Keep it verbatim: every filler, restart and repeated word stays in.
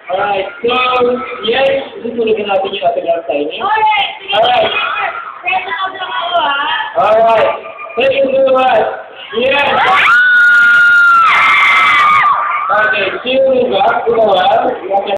Alright, so, yes, susunugin natin yung autograph signing. Alright. Alright. Thank you so much. Yes. Okay, see you back.